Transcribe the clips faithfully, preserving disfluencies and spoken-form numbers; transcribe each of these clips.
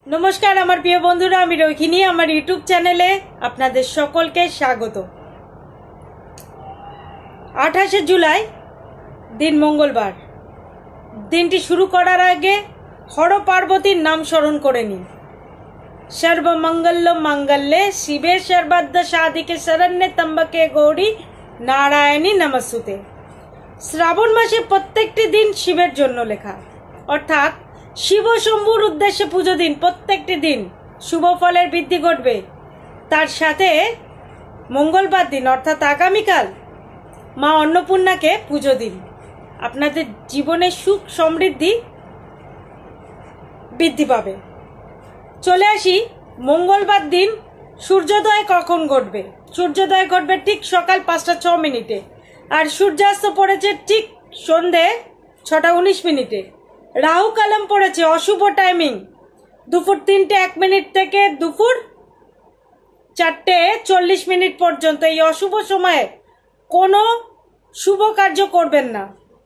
नमस्कार आमार प्रिय बंधुरा आमी रोहिणी आमार यूट्यूब चैनेले आपनादेर सकलके स्वागत। आठाशे जुलाई दिन मंगलबार। दिनटी शुरू करार आगे हर पार्वतीर नाम स्मरण करे निन। सर्वमंगल मंगल्ये शिवे सर्वार्थ साधिके शरण्ये त्र्यंबके गौरी नारायणी नमस्तुते। श्रावण मासे प्रत्येकटी दिन शिवेर जन्य लेखा, अर्थात शिव शम्भुर उद्देश्य पुजो दिन। प्रत्येकटी दिन शुभ फलेर बृद्धि घटबे। तार साथे मंगलबार दिन अर्थात आगामीकाल मा अन्नपूर्णाके पुजो दिन। आपनादेर जीवने सुख समृद्धि बृद्धि पाबे। चले आसि मंगलबार दिन सूर्योदय कखन घटबे। सूर्योदय घटबे ठीक सकाल पाँचटा छ मिनिटे और सूर्यास्त पड़ेছে ठीक सन्धे छटा उन्नीस मिनिटे। राहु कालम पड़ेছে अशुभ टाइमिंग दुपुर तीनटे एक मिनिट থেকে দুপুর চারটে চল্লিশ মিনিট পর্যন্ত। এই অশুভ সময়ে কোনো শুভ কার্য করবেন না।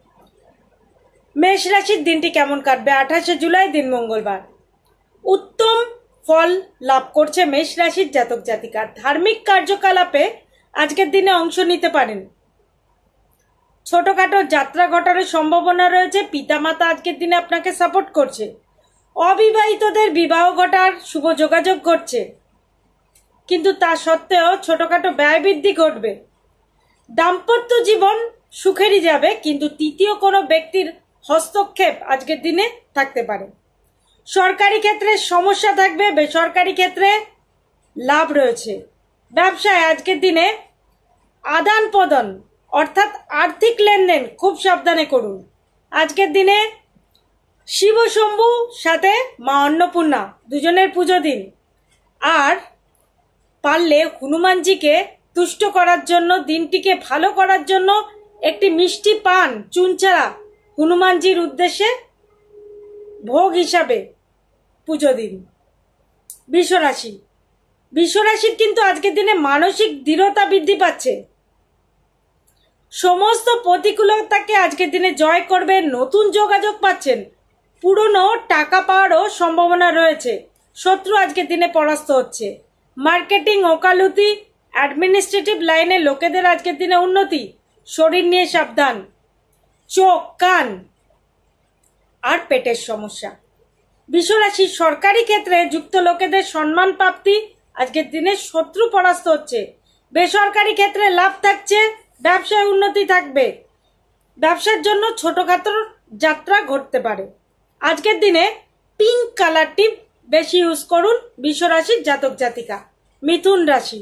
মেষ রাশির দিনটি কেমন কাটবে? আঠাশে জুলাই দিন মঙ্গলবার। উত্তম ফল লাভ করছে মেষ রাশির জাতক জাতিকা। ধার্মিক কার্যকলাপে আজকের দিনে অংশ নিতে পারেন। ছোটখাটো যাত্রা ঘটার সম্ভাবনা রয়েছে। পিতামাতা আজকের দিনে আপনাকে সাপোর্ট করছে। অবিবাহিতদের বিবাহ ঘটার শুভ যোগাযোগ ঘটছে, কিন্তু তা সত্ত্বেও ছোটখাটো ব্যয় বৃদ্ধি ঘটবে। দাম্পত্য জীবন সুখেরই যাবে, কিন্তু তৃতীয় কোনো ব্যক্তির হস্তক্ষেপ আজকের দিনে থাকতে পারে। সরকারি ক্ষেত্রে সমস্যা থাকবে, বেসরকারি ক্ষেত্রে লাভ রয়েছে। ব্যবসায় আজকের দিনে আদান প্রদান অর্থাৎ আর্থিক লেনদেন খুব সাবধানে করুন। আজকের দিনে শিব শম্ভু সাথে মা অন্নপূর্ণা দুজনের পুজো দিন। আর পারলে হনুমানজিকে তুষ্ট করার জন্য, দিনটিকে ভালো করার জন্য একটি মিষ্টি পান চুনচারা হনুমানজির উদ্দেশ্যে ভোগ হিসাবে পুজো দিন। বৃষরাশি বৃষরাশির কিন্তু আজকের দিনে মানসিক দৃঢ়তা বৃদ্ধি পাচ্ছে। সমস্ত প্রতিকূলতাকে আজকের দিনে জয় করবে। নতুন যোগাযোগ পাচ্ছেন। পুরনো টাকা পাওয়ারও সম্ভাবনা রয়েছে। শত্রু আজকের দিনে পরাস্ত হচ্ছে। মার্কেটিং, ওকালতি, অ্যাডমিনিস্ট্রেটিভ লাইনে লোকেদের আজকের দিনে উন্নতি। শরীর নিয়ে সাবধান। চোখ, কান আর পেটের সমস্যা। বৃষরাশির সরকারি ক্ষেত্রে যুক্ত লোকেদের সম্মান প্রাপ্তি। আজকের দিনে শত্রু পরাস্ত হচ্ছে। বেসরকারি ক্ষেত্রে লাভ থাকছে। ব্যবসায় উন্নতি থাকবে। ব্যবসার জন্য ছোটখাটো যাত্রা ঘটতে পারে। আজকের দিনে পিঙ্ক কালারটি বেশি ইউজ করুন বৃষরাশির জাতক জাতিকা। মিথুন রাশি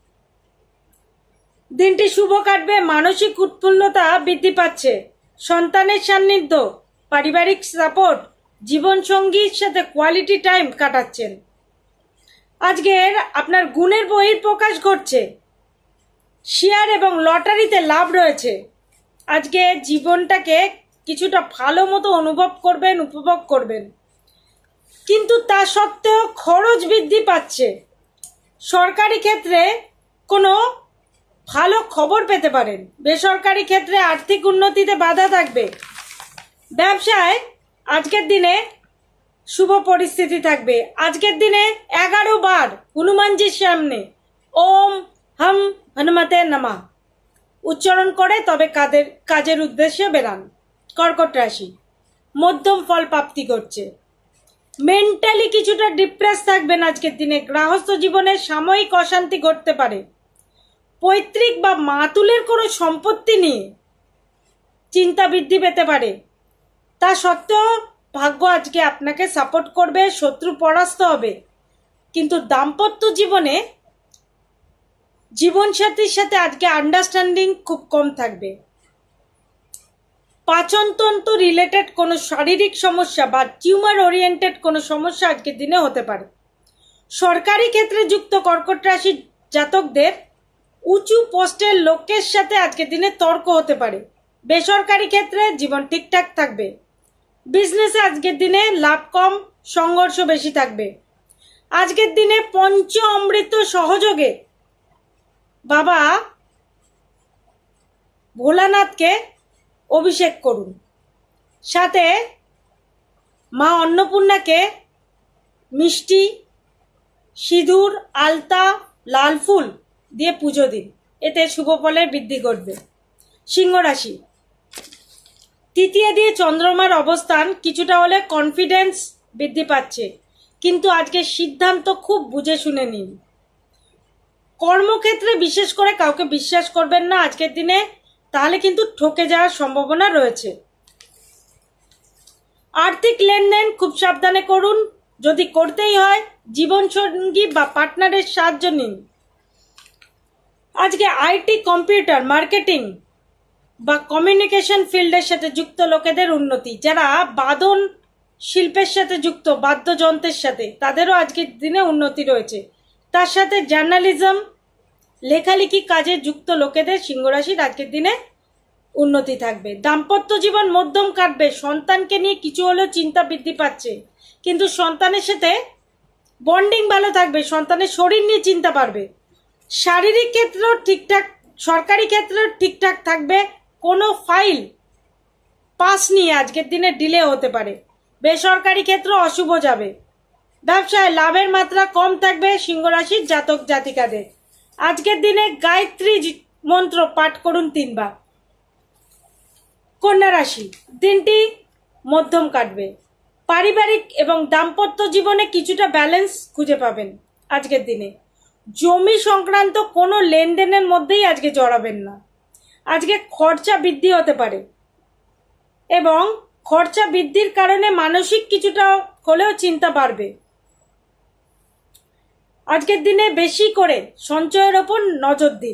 দিনটি শুভ কাটবে। মানসিক উৎফুল্লতা বৃদ্ধি পাচ্ছে। সন্তানের সান্নিধ্য, পারিবারিক সাপোর্ট, জীবন সঙ্গীর সাথে কোয়ালিটি টাইম কাটাচ্ছেন। আজকের আপনার গুণের বহিঃপ্রকাশ ঘটছে। শেয়ার এবং লটারিতে লাভ রয়েছে। আজকে জীবনটাকে কিছুটা ভালো মতো অনুভব করবেন, উপভোগ করবেন, কিন্তু তা সত্ত্বেও খরচ বৃদ্ধি পাচ্ছে। সরকারি ক্ষেত্রে কোনো ভালো খবর পেতে পারেন। বেসরকারি ক্ষেত্রে আর্থিক উন্নতিতে বাধা থাকবে। ব্যবসায় আজকের দিনে শুভ পরিস্থিতি থাকবে। আজকের দিনে এগারো বার হনুমানজির সামনে ওম হাম হনুমতে নমঃ উচ্চারণ করে তবে কাদের কাজের উদ্দেশ্যে বেরান। কর্কট রাশি মধ্যম ফল প্রাপ্তি করছে। মেন্টালি কিছুটা ডিপ্রেস থাকবেন আজকের দিনে। গৃহস্থ জীবনে সাময়িক অশান্তি ঘটতে পারে। পৈতৃক বা মাতুলের কোনো সম্পত্তি নিয়ে চিন্তা বৃদ্ধি পেতে পারে। তা সত্ত্বেও ভাগ্য আজকে আপনাকে সাপোর্ট করবে। শত্রু পরাস্ত হবে, কিন্তু দাম্পত্য জীবনে জীবনসাথীর সাথে আজকে আন্ডারস্ট্যান্ডিং খুব কম থাকবে। পাচনতন্ত্র রিলেটেড কোনো শারীরিক সমস্যা বা টিউমার ওরিয়েন্টেড কোনো সমস্যা আজকের দিনে হতে পারে। সরকারি ক্ষেত্রে যুক্ত কর্কট রাশির জাতকদের উঁচু পোস্টের লোকের সাথে আজকের দিনে তর্ক হতে পারে। বেসরকারি ক্ষেত্রে জীবন ঠিকঠাক থাকবে। বিজনেসে আজকের দিনে লাভ কম, সংঘর্ষ বেশি থাকবে। আজকের দিনে পঞ্চ অমৃত সহযোগে বাবা ভোলানাথকে অভিষেক করুন। সাথে মা অন্নপূর্ণাকে মিষ্টি, সিঁদুর, আলতা, লাল ফুল দিয়ে পুজো দিন, এতে শুভ ফলের বৃদ্ধি ঘটবে। সিংহ রাশি, তৃতীয় দিয়ে চন্দ্রমার অবস্থান কিছুটা হলে কনফিডেন্স বৃদ্ধি পাচ্ছে, কিন্তু আজকে সিদ্ধান্ত খুব বুঝে শুনে নিন। কর্মক্ষেত্রে বিশেষ করে কাউকে বিশ্বাস করবেন না আজকের দিনে, তাহলে কিন্তু ঠকে যাওয়ার সম্ভাবনা রয়েছে। আর্থিক লেনদেন খুব সাবধানে করুন, যদি করতেই হয় জীবনসঙ্গী বা পার্টনারের সাহায্য নিন। আজকে আইটি, কম্পিউটার, মার্কেটিং বা কমিউনিকেশন ফিল্ডের সাথে যুক্ত লোকেদের উন্নতি, যারা বাদন শিল্পের সাথে যুক্ত, বাদ্যযন্ত্রের সাথে, তাদেরও আজকের দিনে উন্নতি রয়েছে। তার সাথে জার্নালিজম, লেখালেখি কাজে যুক্ত লোকেদের সিংহ রাশির আজকের দিনে উন্নতি থাকবে। দাম্পত্য জীবন মধ্যম কাটবে, সন্তানকে নিয়ে কিছু হলেও চিন্তা বৃদ্ধি পাচ্ছে, কিন্তু সন্তানের সাথে বন্ডিং ভালো থাকবে, সন্তানের শরীর নিয়ে চিন্তা বাড়বে। শারীরিক ক্ষেত্রেও ঠিকঠাক, সরকারি ক্ষেত্রেও ঠিকঠাক থাকবে, কোনো ফাইল পাস নিয়ে আজকের দিনে ডিলে হতে পারে। বেসরকারি ক্ষেত্র অশুভ যাবে। ব্যবসায় লাভের মাত্রা কম থাকবে সিংহ রাশির জাতক জাতিকাদের। আজকের দিনে গায়ত্রী মন্ত্র পাঠ করুন তিনবার। কন্যা রাশি, দিনটি মধ্যম কাটবে। পারিবারিক এবং দাম্পত্য জীবনে কিছুটা ব্যালেন্স খুঁজে পাবেন আজকের দিনে। জমি সংক্রান্ত কোনো লেনদেনের মধ্যেই আজকে জড়াবেন না। আজকে খরচা বৃদ্ধি হতে পারে এবং খরচা বৃদ্ধির কারণে মানসিক কিছুটা হলেও চিন্তা বাড়বে। আজকের দিনে বেশি করে সঞ্চয়ের ওপর নজর দিন।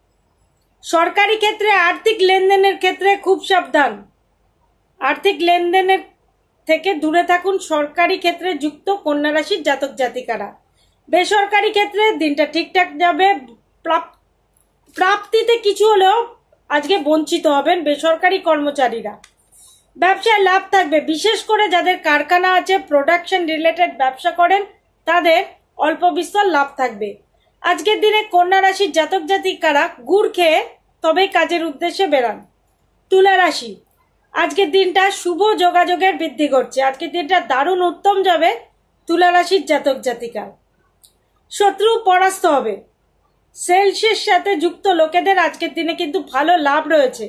সরকারি ক্ষেত্রে আর্থিক লেনদেনের ক্ষেত্রে খুব সাবধান। আর্থিক লেনদেনের থেকে দূরে থাকুন সরকারি ক্ষেত্রে যুক্ত কন্যা রাশির জাতক জাতিকারা। বেসরকারি ক্ষেত্রে দিনটা ঠিকঠাক যাবে। প্রাপ্তিতে কিছু হলেও আজকে বঞ্চিত হবেন বেসরকারি কর্মচারীরা। ব্যবসায় লাভ থাকবে, বিশেষ করে যাদের কারখানা আছে, প্রোডাকশন রিলেটেড ব্যবসা করেন, তাদের অল্প বিস্তর লাভ থাকবে। আজকের দিনে কন্যা রাশির জাতক জাতিকারা গুড় খেয়ে তবেই কাজের উদ্দেশ্যে বেরান। তুলা রাশি, আজকের দিনটা শুভ যোগাযোগের বৃদ্ধি করছে। আজকের দিনটা দারুণ উত্তম যাবে তুলা রাশির জাতক জাতিকা। শত্রু পরাস্ত হবে। সেলসের সাথে যুক্ত লোকেদের আজকের দিনে কিন্তু ভালো লাভ রয়েছে।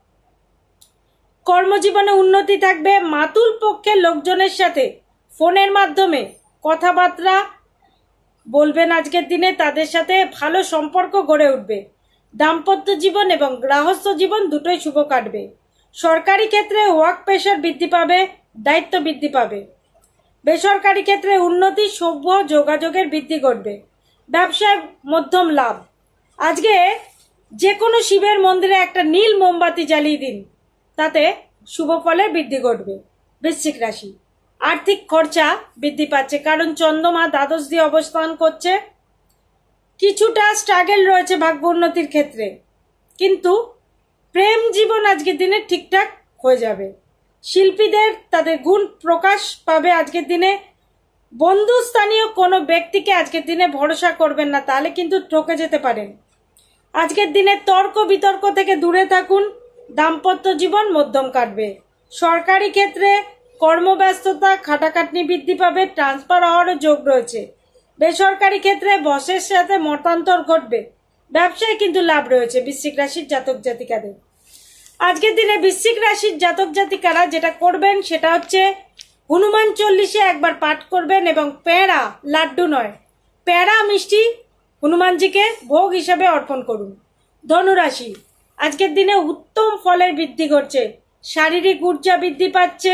কর্মজীবনে উন্নতি থাকবে। মাতুল পক্ষের লোকজনের সাথে ফোনের মাধ্যমে কথাবার্তা বলবেন আজকের দিনে, তাদের সাথে ভালো সম্পর্ক গড়ে উঠবে। দাম্পত্য জীবন এবং গৃহস্থ জীবন দুটোই শুভ কাটবে। সরকারি ক্ষেত্রে ওয়ার্ক প্রেশার বৃদ্ধি পাবে, দায়িত্ব বৃদ্ধি পাবে। বেসরকারি ক্ষেত্রে উন্নতি, সভ্য যোগাযোগের বৃদ্ধি ঘটবে। ব্যবসায় মধ্যম লাভ। আজকে যে কোনো শিবের মন্দিরে একটা নীল মোমবাতি জ্বালিয়ে দিন, তাতে শুভ ফলের বৃদ্ধি ঘটবে। বৃশ্চিক রাশি, আর্থিক খরচা বৃদ্ধি পাচ্ছে, কারণ চন্দ্রমা দ্বাদশ দিয়ে অবস্থান করছে। কিছুটা স্ট্রাগল রয়েছে ভাগ্য উন্নতির ক্ষেত্রে, কিন্তু প্রেম জীবন আজকের দিনে ঠিকঠাক হয়ে যাবে। শিল্পীদের তাদের গুণ প্রকাশ পাবে আজকের দিনে। বন্ধুস্থানীয় কোনো ব্যক্তিকে আজকের দিনে ভরসা করবেন না, তাহলে কিন্তু ঠকে যেতে পারেন। আজকের দিনে তর্ক বিতর্ক থেকে দূরে থাকুন। দাম্পত্য জীবন মধ্যম কাটবে। সরকারি ক্ষেত্রে কর্মব্যস্ততা, খাটাখাটনি বৃদ্ধি পাবে, ট্রান্সফার হওয়ারও যোগ রয়েছে। বেসরকারি ক্ষেত্রে বসের সাথে মতান্তর ঘটবে। ব্যবসায় কিন্তু লাভ রয়েছে বৃশ্চিক রাশির জাতক জাতিকাদের। আজকের দিনে বৃশ্চিক রাশির জাতক জাতিকারা যেটা করবেন সেটা হচ্ছে হনুমান চল্লিশে একবার পাঠ করবেন এবং পেঁড়া, লাড্ডু নয়, পেঁড়া মিষ্টি হনুমানজিকে ভোগ হিসাবে অর্পণ করুন। ধনুরাশি, আজকের দিনে উত্তম ফলের বৃদ্ধি ঘটছে। শারীরিক ঊর্জা বৃদ্ধি পাচ্ছে।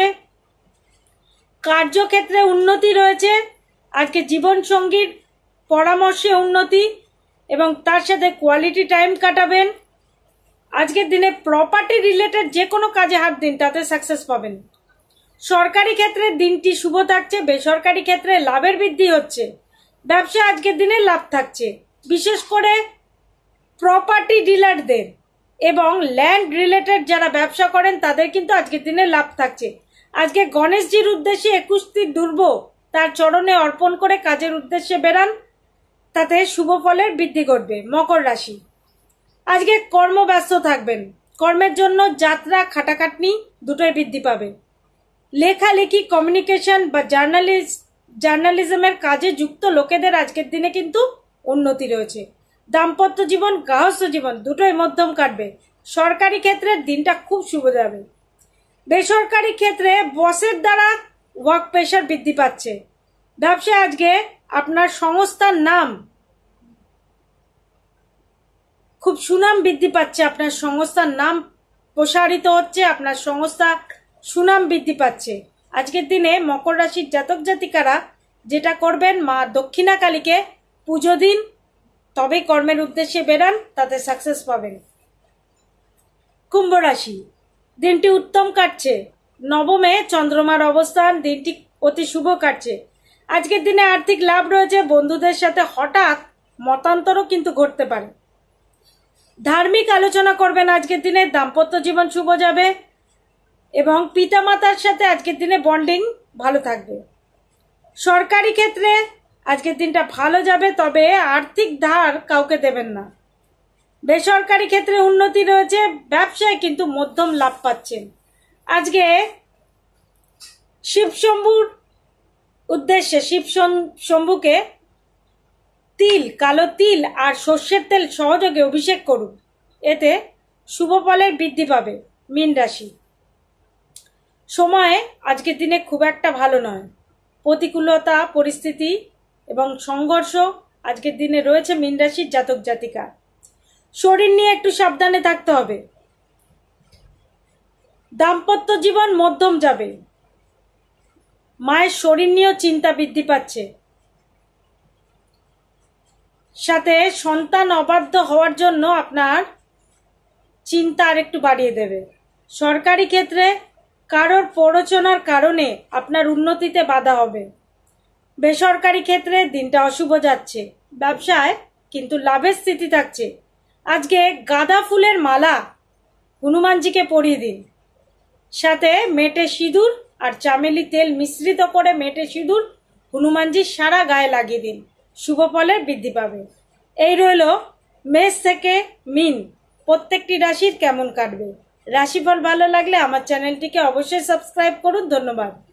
কার্যক্ষেত্রে উন্নতি রয়েছে। আজকে জীবন সঙ্গীর পরামর্শে উন্নতি এবং তার সাথে কোয়ালিটি টাইম কাটাবেন। আজকের দিনে প্রপার্টি রিলেটেড যে কোনো কাজে হাত দিন, তাতে সাকসেস পাবেন। সরকারি ক্ষেত্রে দিনটি শুভ থাকছে। বেসরকারি ক্ষেত্রে লাভের বৃদ্ধি হচ্ছে। ব্যবসা আজকের দিনে লাভ থাকছে, বিশেষ করে প্রপার্টি ডিলারদের এবং ল্যান্ড রিলেটেড যারা ব্যবসা করেন তাদের কিন্তু আজকের দিনে লাভ থাকছে। আজকে গণেশজির উদ্দেশ্যে একুশটি দুর্ব তার চরণে অর্পণ করে কাজের উদ্দেশ্যে বেরান, তাতে শুভ ফলের বৃদ্ধি ঘটবে। মকর রাশি, আজকে কর্মব্যস্ত থাকবেন। কর্মের জন্য যাত্রা, খাটাখাটনি দুটোই বৃদ্ধি পাবে। লেখালেখি, কমিউনিকেশন বা জার্নালিস্ট জার্নালিজমের কাজে যুক্ত লোকেদের আজকের দিনে কিন্তু উন্নতি রয়েছে। দাম্পত্য জীবন, গৃহস্থ জীবন দুটোই মধ্যম কাটবে। সরকারি ক্ষেত্রে দিনটা খুব শুভ যাবে। বেসরকারি ক্ষেত্রে বসের দ্বারা ওয়ার্ক প্রেশার বৃদ্ধি পাচ্ছে। ব্যবসায় আজকে আপনার সংস্থার নাম, খুব সুনাম বৃদ্ধি পাচ্ছে। আপনার সংস্থার নাম প্রসারিত হচ্ছে, আপনার সংস্থা সুনাম বৃদ্ধি পাচ্ছে। আজকের দিনে মকর রাশির জাতক জাতিকারা যেটা করবেন, মা দক্ষিণা কালীকে পুজো দিন, তবেই কর্মের উদ্দেশ্যে বেরান, তাতে সাকসেস পাবেন। কুম্ভ রাশি, দিনটি উত্তম কাটছে। নবমে চন্দ্রমার অবস্থান, দিনটি অতি শুভ কাটছে। আজকের দিনে আর্থিক লাভ রয়েছে। বন্ধুদের সাথে হঠাৎ মতান্তরও কিন্তু ঘটতে পারে। ধার্মিক আলোচনা করবেন আজকের দিনে। দাম্পত্য জীবন শুভ যাবে এবং পিতামাতার সাথে আজকের দিনে বন্ডিং ভালো থাকবে। সরকারি ক্ষেত্রে আজকের দিনটা ভালো যাবে, তবে আর্থিক ধার কাউকে দেবেন না। বেসরকারি ক্ষেত্রে উন্নতি রয়েছে। ব্যবসায় কিন্তু মধ্যম লাভ পাচ্ছেন। আজকে শিব শম্ভুর উদ্দেশ্যে শিব শম্ভুকে তিল, কালো তিল আর সর্ষের তেল সহযোগে অভিষেক করুন, এতে শুভ ফলের বৃদ্ধি পাবে। মীন রাশি, সময় আজকের দিনে খুব একটা ভালো নয়। প্রতিকূলতা, পরিস্থিতি এবং সংঘর্ষ আজকের দিনে রয়েছে মীন রাশির জাতক জাতিকা। শরীর নিয়ে একটু সাবধানে থাকতে হবে। দাম্পত্য জীবন মধ্যম যাবে। মায়ের শরীর নিয়েও চিন্তা বৃদ্ধি পাচ্ছে। সাথে সন্তান অবাধ্য হওয়ার জন্য আপনার চিন্তা আর একটু বাড়িয়ে দেবে। সরকারি ক্ষেত্রে কারোর প্ররোচনার কারণে আপনার উন্নতিতে বাধা হবে। বেসরকারি ক্ষেত্রে দিনটা অশুভ যাচ্ছে। ব্যবসায় কিন্তু লাভের স্থিতি থাকছে। আজকে গাঁদা ফুলের মালা হনুমানজিকে পরিয়ে দিন, সাথে মেটে সিঁদুর আর চামেলি তেল মিশ্রিত করে মেটে সিঁদুর হনুমানজির সারা গায়ে লাগিয়ে দিন, শুভ ফলের বৃদ্ধি পাবে। এই রইল মেষ থেকে মীন প্রত্যেকটি রাশির কেমন কাটবে। রাশিফল ভালো লাগলে আমার চ্যানেলটিকে অবশ্যই সাবস্ক্রাইব করুন। ধন্যবাদ।